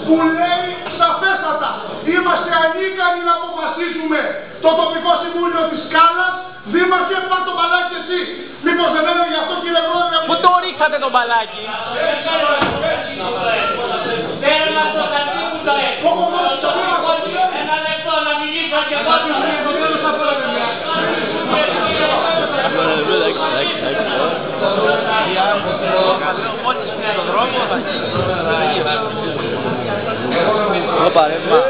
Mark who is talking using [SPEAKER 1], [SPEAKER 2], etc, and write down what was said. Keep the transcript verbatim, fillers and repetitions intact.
[SPEAKER 1] που λέει σαφέστατα είμαστε ανίκανοι να αποφασίσουμε το τοπικό συμβούλιο της Σκάλας. Δήμαρχε, πάρ' το μπαλάκι εσύ. Μήπως δεν είναι γι' αυτό, κύριε Πρόεδρε?
[SPEAKER 2] Πού το ρίξατε το μπαλάκι?
[SPEAKER 3] Θέλω το κατή μου το έχω. Ένα λεπτό να μιλήσω και εγώ του το τέλος θα πω.
[SPEAKER 2] Όπα ρε μα.